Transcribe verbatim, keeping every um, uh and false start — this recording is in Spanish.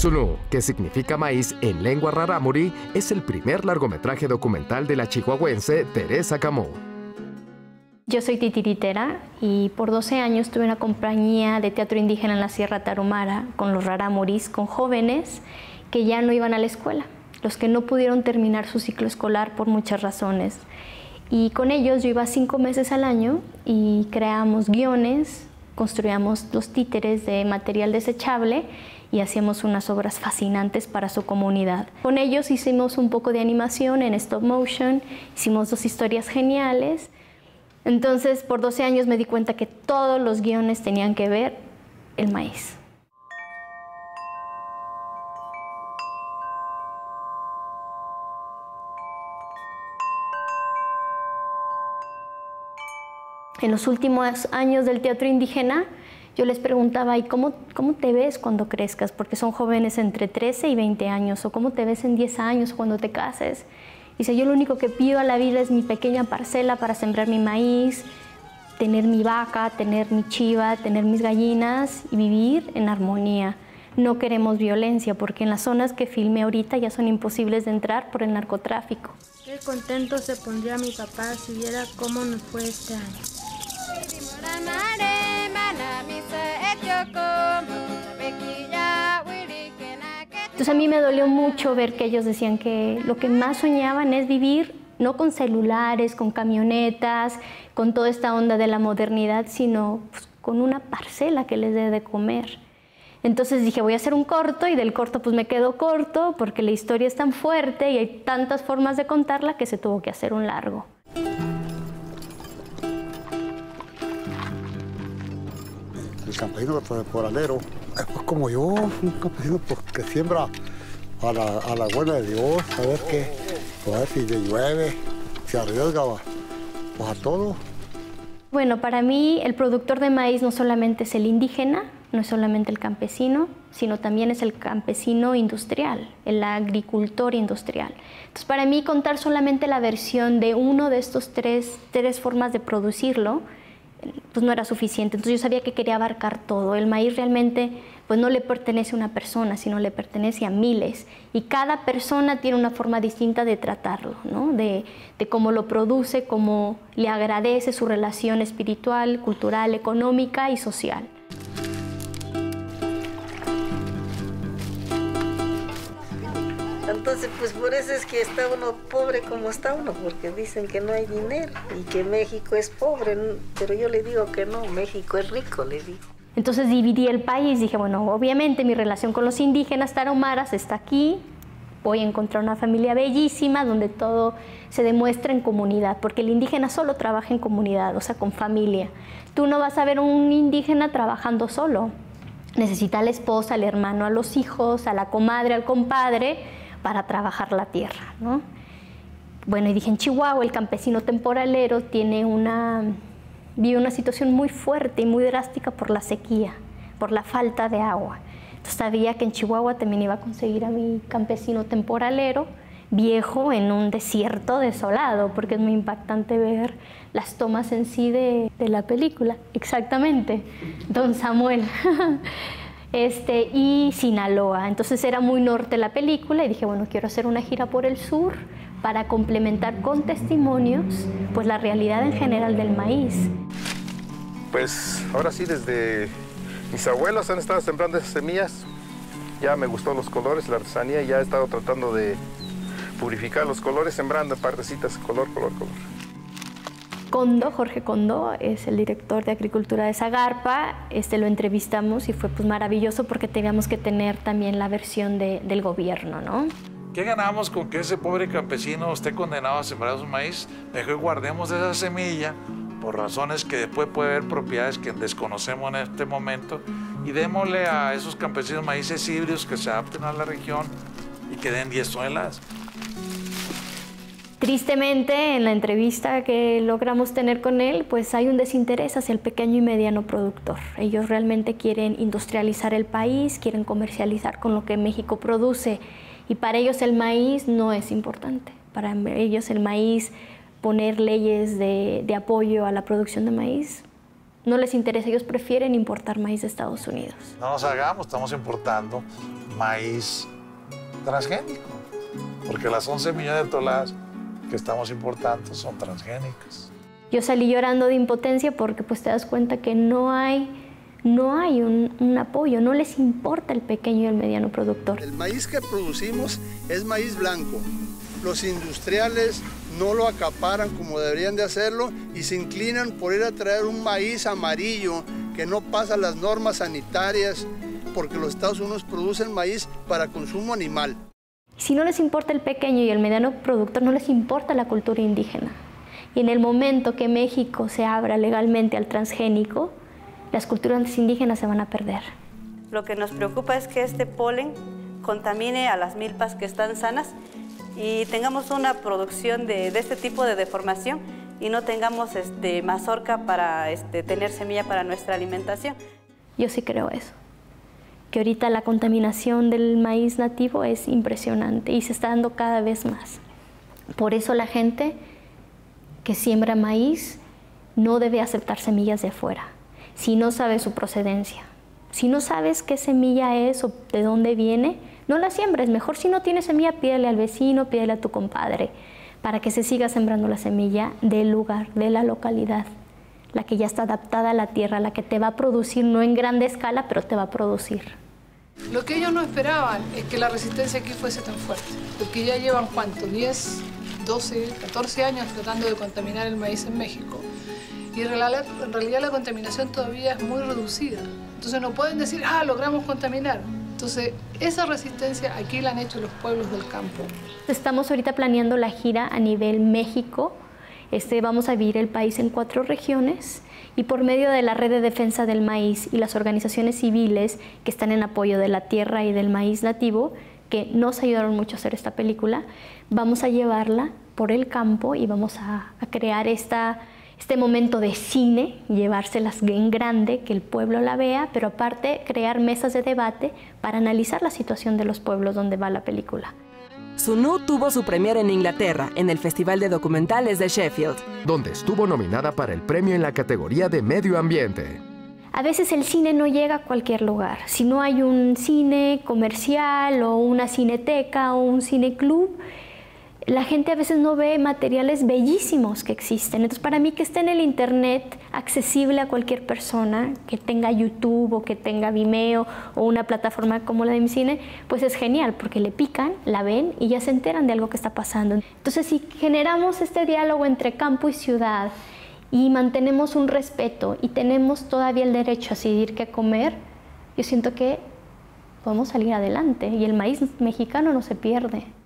Sulu, que significa maíz en lengua rarámuri, es el primer largometraje documental de la chihuahuense Teresa Camó. Yo soy titiritera y por doce años tuve una compañía de teatro indígena en la Sierra Tarahumara con los rarámuris, con jóvenes que ya no iban a la escuela, los que no pudieron terminar su ciclo escolar por muchas razones. Y con ellos yo iba cinco meses al año y creábamos guiones, construíamos los títeres de material desechable y hacíamos unas obras fascinantes para su comunidad. Con ellos hicimos un poco de animación en stop motion, hicimos dos historias geniales. Entonces, por doce años me di cuenta que todos los guiones tenían que ver el maíz. En los últimos años del teatro indígena, yo les preguntaba, ¿y cómo, cómo te ves cuando crezcas? Porque son jóvenes entre trece y veinte años, o ¿cómo te ves en diez años cuando te cases? Dice, yo lo único que pido a la vida es mi pequeña parcela para sembrar mi maíz, tener mi vaca, tener mi chiva, tener mis gallinas y vivir en armonía. No queremos violencia, porque en las zonas que filmé ahorita ya son imposibles de entrar por el narcotráfico. Qué contento se pondría mi papá si viera cómo nos fue este año. Entonces a mí me dolió mucho ver que ellos decían que lo que más soñaban es vivir no con celulares, con camionetas, con toda esta onda de la modernidad, sino pues, con una parcela que les dé de comer. Entonces dije, voy a hacer un corto y del corto pues me quedo corto porque la historia es tan fuerte y hay tantas formas de contarla que se tuvo que hacer un largo. El campesino temporalero es pues como yo, un campesino pues, que siembra a la, a la buena de Dios, a ver qué, a ver si le llueve, si arriesga, pues a todo. Bueno, para mí el productor de maíz no solamente es el indígena, no es solamente el campesino, sino también es el campesino industrial, el agricultor industrial. Entonces, para mí contar solamente la versión de uno de estos tres, tres formas de producirlo, pues no era suficiente. Entonces yo sabía que quería abarcar todo. El maíz realmente pues no le pertenece a una persona, sino le pertenece a miles. Y cada persona tiene una forma distinta de tratarlo, ¿no? de, de cómo lo produce, cómo le agradece su relación espiritual, cultural, económica y social. Entonces, pues por eso es que está uno pobre como está uno, porque dicen que no hay dinero y que México es pobre, pero yo le digo que no, México es rico, le digo. Entonces dividí el país, dije, bueno, obviamente mi relación con los indígenas tarahumaras está aquí, voy a encontrar una familia bellísima donde todo se demuestra en comunidad, porque el indígena solo trabaja en comunidad, o sea, con familia. Tú no vas a ver un indígena trabajando solo, necesita a la esposa, al hermano, a los hijos, a la comadre, al compadre, para trabajar la tierra, ¿no? Bueno, y dije, en Chihuahua el campesino temporalero tiene una, vive una situación muy fuerte y muy drástica por la sequía, por la falta de agua. Entonces sabía que en Chihuahua también iba a conseguir a mi campesino temporalero, viejo, en un desierto desolado, porque es muy impactante ver las tomas en sí de, de la película. Exactamente, Don Samuel. Este, y Sinaloa. Entonces era muy norte la película y dije, bueno, quiero hacer una gira por el sur para complementar con testimonios pues la realidad en general del maíz. Pues ahora sí, desde mis abuelos han estado sembrando esas semillas. Ya me gustó los colores, la artesanía, y ya he estado tratando de purificar los colores, sembrando en partecitas, color, color, color. Condo, Jorge Condo, es el director de Agricultura de Zagarpa. Este, lo entrevistamos y fue pues, maravilloso porque teníamos que tener también la versión de, del gobierno, ¿no? ¿Qué ganamos con que ese pobre campesino esté condenado a sembrar su maíz? Mejor guardemos esa semilla por razones que después puede haber propiedades que desconocemos en este momento y démosle a esos campesinos maíces híbridos que se adapten a la región y que den diez toneladas. Tristemente, en la entrevista que logramos tener con él, pues hay un desinterés hacia el pequeño y mediano productor. Ellos realmente quieren industrializar el país, quieren comercializar con lo que México produce y para ellos el maíz no es importante. Para ellos el maíz, poner leyes de, de apoyo a la producción de maíz, No les interesa, ellos prefieren importar maíz de Estados Unidos. No nos hagamos, estamos importando maíz transgénico, porque las once millones de toneladas que estamos importando son transgénicas. Yo salí llorando de impotencia porque pues te das cuenta que no hay, no hay un, un apoyo, no les importa el pequeño y el mediano productor. El maíz que producimos es maíz blanco. Los industriales no lo acaparan como deberían de hacerlo y se inclinan por ir a traer un maíz amarillo que no pasa las normas sanitarias porque los Estados Unidos producen maíz para consumo animal. Si no les importa el pequeño y el mediano productor, no les importa la cultura indígena. Y en el momento que México se abra legalmente al transgénico, las culturas indígenas se van a perder. Lo que nos preocupa es que este polen contamine a las milpas que están sanas y tengamos una producción de, de este tipo de deformación y no tengamos este, mazorca para este, tener semilla para nuestra alimentación. Yo sí creo eso, que ahorita la contaminación del maíz nativo es impresionante y se está dando cada vez más. Por eso la gente que siembra maíz no debe aceptar semillas de afuera, si no sabe su procedencia. Si no sabes qué semilla es o de dónde viene, no la siembres. Mejor si no tienes semilla, pídele al vecino, pídele a tu compadre, para que se siga sembrando la semilla del lugar, de la localidad, la que ya está adaptada a la tierra, la que te va a producir, no en grande escala, pero te va a producir. Lo que ellos no esperaban es que la resistencia aquí fuese tan fuerte, porque ya llevan, ¿cuánto? diez, doce, catorce años tratando de contaminar el maíz en México. Y en realidad, en realidad la contaminación todavía es muy reducida. Entonces no pueden decir, ah, logramos contaminar. Entonces, esa resistencia aquí la han hecho los pueblos del campo. Estamos ahorita planeando la gira a nivel México. Este, vamos a dividir el país en cuatro regiones y por medio de la Red de Defensa del Maíz y las organizaciones civiles que están en apoyo de la tierra y del maíz nativo, que nos ayudaron mucho a hacer esta película, vamos a llevarla por el campo y vamos a, a crear esta... este momento de cine, llevárselas en grande, que el pueblo la vea, pero aparte crear mesas de debate para analizar la situación de los pueblos donde va la película. Sunú tuvo su premiere en Inglaterra, en el Festival de Documentales de Sheffield, donde estuvo nominada para el premio en la categoría de Medio Ambiente. A veces el cine no llega a cualquier lugar. Si no hay un cine comercial o una cineteca o un cineclub, la gente a veces no ve materiales bellísimos que existen. Entonces, para mí que esté en el internet accesible a cualquier persona, que tenga YouTube o que tenga Vimeo o una plataforma como la de mi cine, pues es genial porque le pican, la ven y ya se enteran de algo que está pasando. Entonces, si generamos este diálogo entre campo y ciudad y mantenemos un respeto y tenemos todavía el derecho a decidir qué comer, yo siento que podemos salir adelante y el maíz mexicano no se pierde.